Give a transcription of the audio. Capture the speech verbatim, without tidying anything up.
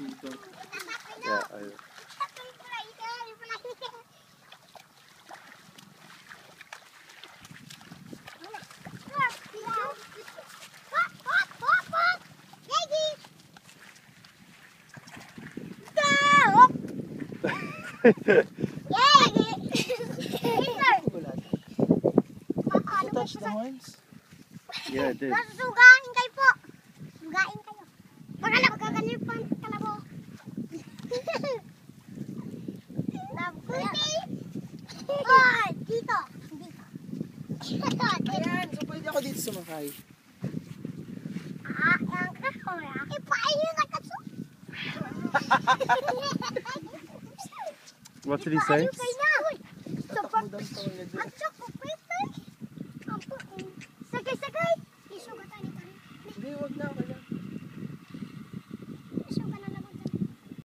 dito. Yeah, ayun. Touch the horns? Yeah, it did. Sugain kayo po. Sugain kayo. Pagkala, pagkaganyan pa ang kalabo. Nabuti. Oh, dito. Dito. Ayan, so pwede ako dito sumakay. Ah, ang kakora. Ipainin na kaso. What did he say? Kayo na. Tatakbo daw sa ulit. Ang